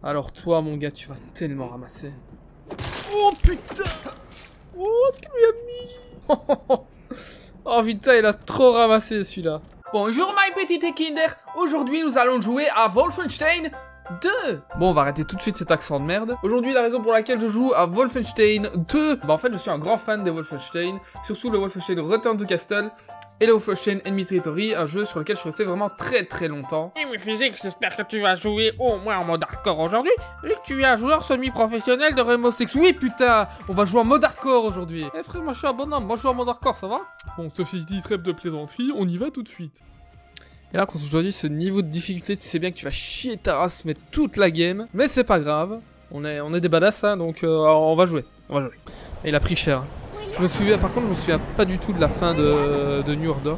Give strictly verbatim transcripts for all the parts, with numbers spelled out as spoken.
Alors toi, mon gars, tu vas tellement ramasser. Oh putain! Oh, ce qu'il lui a mis! Oh putain, il a trop ramassé celui-là. Bonjour my petite Kinder. Aujourd'hui, nous allons jouer à Wolfenstein deux. Bon, on va arrêter tout de suite cet accent de merde. Aujourd'hui, la raison pour laquelle je joue à Wolfenstein deux, bah en fait, je suis un grand fan des Wolfenstein, surtout le Wolfenstein Return to Castle et le Wolfenstein Enemy Territory, un jeu sur lequel je suis resté vraiment très très longtemps. Et mes physiques, j'espère que tu vas jouer au moins en mode hardcore aujourd'hui, vu que tu es un joueur semi-professionnel de Rainbow Six. Oui putain, on va jouer en mode hardcore aujourd'hui. Eh frère, moi je suis un bonhomme, moi je joue en mode hardcore, ça va? Bon, Sophie dit trêve de plaisanterie, on y va tout de suite. Et là, quand je dis ce niveau de difficulté, tu sais bien que tu vas chier ta race, mettre toute la game. Mais c'est pas grave, on est, on est des badass, hein, donc euh, on va jouer, on va jouer. Et il a pris cher. Je me souviens, par contre, je me souviens pas du tout de la fin de, de New Order.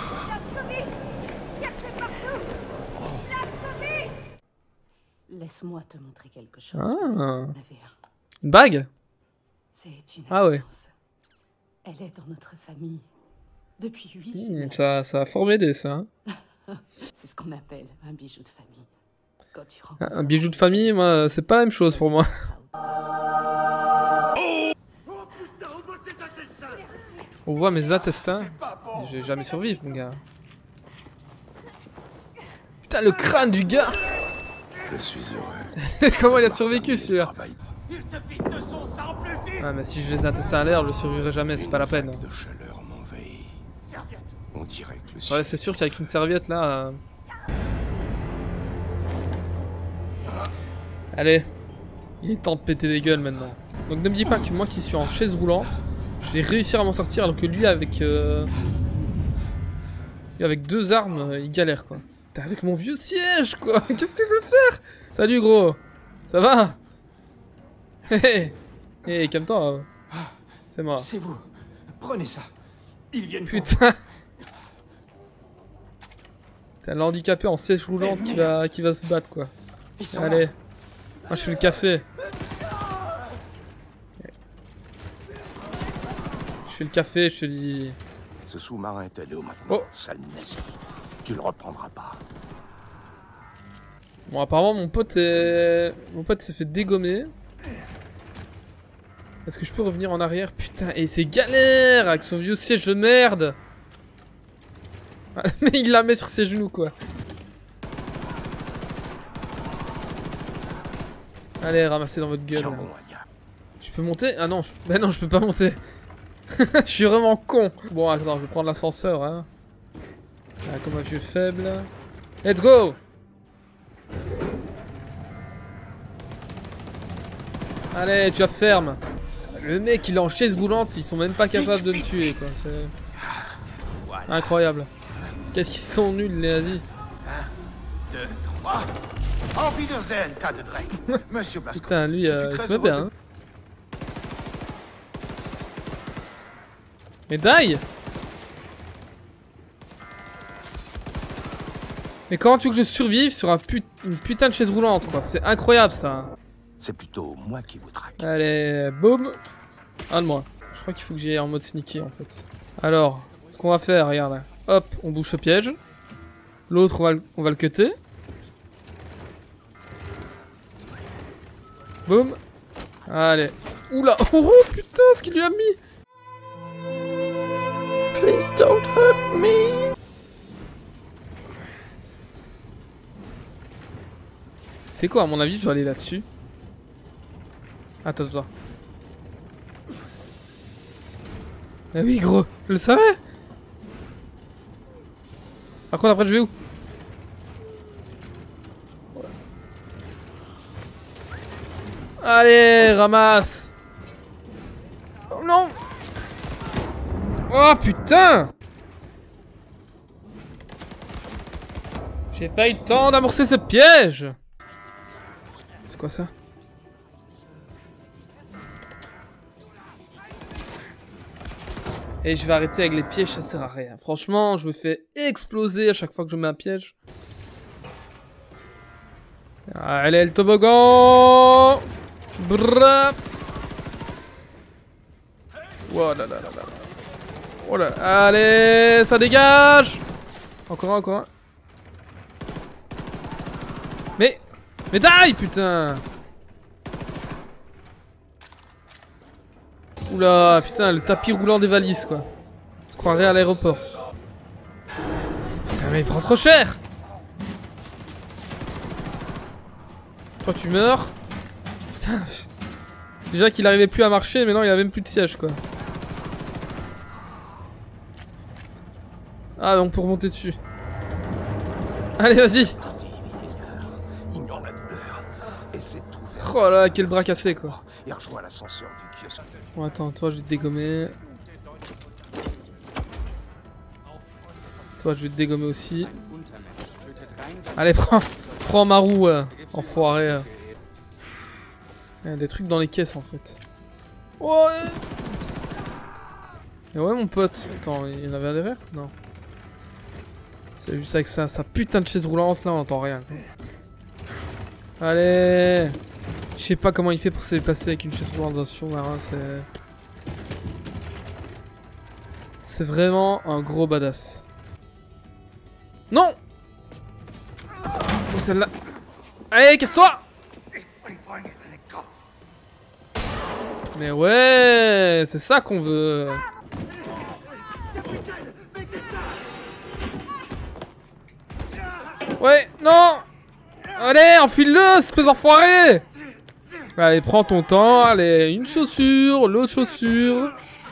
Laisse-moi te montrer quelque chose. Ah. Une bague? C'est une Ah ouais. Elle est dans notre famille depuis huit Mmh, ça, ça a fort aidé ça. Hein. C'est ce qu'on appelle un bijou de famille. Quand tu Un bijou de famille, moi, c'est pas la même chose pour moi. On voit mes intestins. Je vais jamais survivre, mon gars. Putain, le crâne du gars. Je suis heureux. Comment il a survécu celui-là? Ah, mais si je les intestins à l'air, je le survivrai jamais, c'est pas la peine. De chaleur m'envahit. On dirait que le Ouais, c'est sûr qu'avec une serviette là. Euh... Allez, il est temps de péter des gueules maintenant. Donc ne me dis pas que moi qui suis en chaise roulante, je vais réussir à m'en sortir alors que lui avec euh... lui avec deux armes, euh, il galère quoi. T'es avec mon vieux siège quoi. Qu'est-ce que je veux faire? Salut gros, ça va? Hé hé, hé, calme-toi. C'est moi. C'est vous. Prenez ça. Ils viennent. Putain. T'as un handicapé en siège roulante qui va, qui va se battre quoi. Allez, moi je fais le café. Je fais le café, je te dis. Ce sous-marin est à l'eau maintenant. Oh. Sale nazi. Tu le reprendras pas. Bon, apparemment mon pote est... Mon pote s'est fait dégommer. Est-ce que je peux revenir en arrière? Putain, et c'est galère avec son vieux siège de merde. Mais il la met sur ses genoux quoi. Allez, ramassez dans votre gueule. Là. Je peux monter? Ah non, je... Bah non, je peux pas monter. Je suis vraiment con. Bon, attends, je vais prendre l'ascenseur. Hein. Ah, comme un vieux faible. Let's go! Allez, tu la fermes. Le mec, il est en chaise roulante, ils sont même pas capables de me tuer, quoi. C'est incroyable. Qu'est-ce qu'ils sont nuls, les nazis. un, deux, trois. Auf Wiedersehen, tas de Dreck. Monsieur Blasco. Putain, lui, euh, il se met bien. Hein. Médaille? Mais comment tu veux que je survive sur un put une putain de chaise roulante, quoi? C'est incroyable, ça. C'est plutôt moi qui vous traque. Allez, boum. Un de moins. Je crois qu'il faut que j'aille en mode sneaky, en fait. Alors, ce qu'on va faire, regarde là. Hop, on bouge ce piège. L'autre, on va, on va le cutter. Boum. Allez. Oula. Oh putain, ce qu'il lui a mis. Please don't hurt me. C'est quoi, à mon avis, je vais aller là-dessus. Attends, attends. Ah oui, gros, je le savais. Par contre, après, je vais où? Allez, ramasse. Oh non. Oh putain. J'ai pas eu le temps d'amorcer ce piège. C'est quoi ça? Et je vais arrêter avec les pièges, ça sert à rien. Franchement, je me fais exploser à chaque fois que je mets un piège. Allez, le toboggan. Brrr. Oh là là là là. Oh là. Allez, ça dégage. Encore un, encore un. Mais Médaille, putain. Oula, putain, le tapis roulant des valises, quoi. On se croirait à l'aéroport. Putain, mais il prend trop cher. Toi, tu meurs. Putain. Déjà qu'il arrivait plus à marcher, mais non, il a même plus de siège, quoi. Ah, on peut remonter dessus. Allez, vas-y. Oh là, quel bras cassé, quoi. Bon, attends, toi, je vais te dégommer. Toi, je vais te dégommer aussi. Allez, prends, prends ma roue, euh, enfoiré. Euh. Il y a des trucs dans les caisses, en fait. Oh, ouais. Et ouais, mon pote. Attends, il y en avait un derrière? Non. C'est juste avec ça, sa putain de chaise roulante, là, on entend rien. Allez. Je sais pas comment il fait pour se déplacer avec une chaise roulante dans ce film, hein, c'est... C'est vraiment un gros badass. Non. Donc celle-là... Allez, casse-toi. Mais ouais, c'est ça qu'on veut. Ouais, non. Allez, enfile-le, espèce d'enfoiré. Allez, prends ton temps, allez, une chaussure, l'autre chaussure.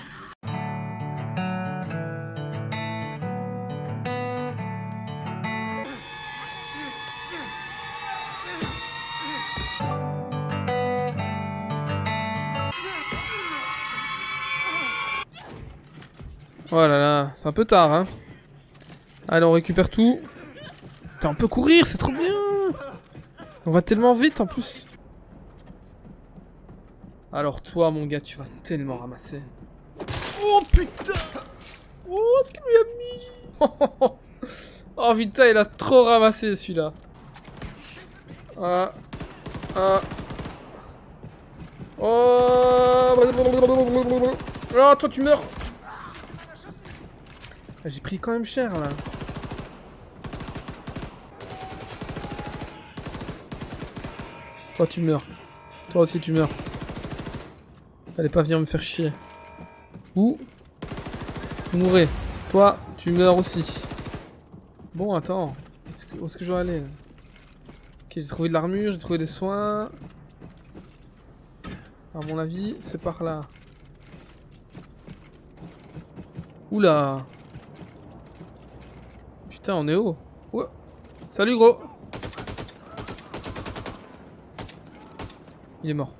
Oh là là, c'est un peu tard, hein. Allez, on récupère tout. Putain, on peut courir, c'est trop bien. On va tellement vite en plus. Alors toi, mon gars, tu vas tellement ramasser. Oh putain. Oh, ce qu'il lui a mis. Oh putain, il a trop ramassé celui-là. Ah. Ah. Oh. Oh, toi tu meurs. J'ai pris quand même cher là. Toi tu meurs. Toi aussi tu meurs. Allez pas venir me faire chier. Ou vous mourrez. Toi tu meurs aussi. Bon attends. Où est-ce que je dois aller? Ok, j'ai trouvé de l'armure, j'ai trouvé des soins. À mon avis c'est par là. Oula. Putain, on est haut. Ouais. Salut gros. Il est mort.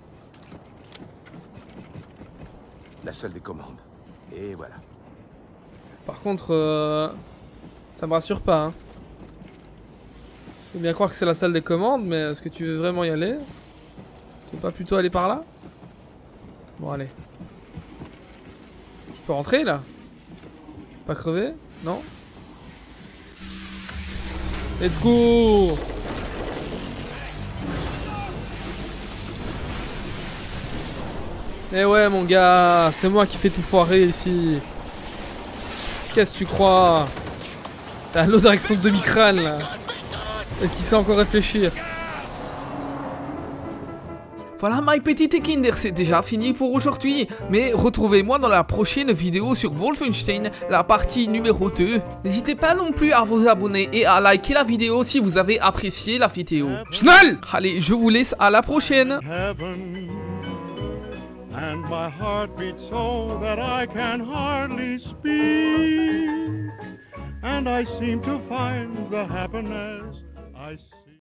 La salle des commandes. Et voilà. Par contre, euh, ça me rassure pas. Hein. Je veux bien croire que c'est la salle des commandes, mais est-ce que tu veux vraiment y aller? Tu veux pas plutôt aller par là? Bon, allez. Je peux rentrer là? Pas crever? Non? Let's go! Eh ouais mon gars, c'est moi qui fais tout foirer ici. Qu'est-ce que tu crois? T'as l'autre avec son demi-crâne là. Est-ce qu'il sait encore réfléchir? Voilà my petite Kinder, c'est déjà fini pour aujourd'hui, mais retrouvez-moi dans la prochaine vidéo sur Wolfenstein, la partie numéro deux. N'hésitez pas non plus à vous abonner et à liker la vidéo si vous avez apprécié la vidéo. Schnell! Allez, je vous laisse à la prochaine. And my heart beats so that I can hardly speak, and I seem to find the happiness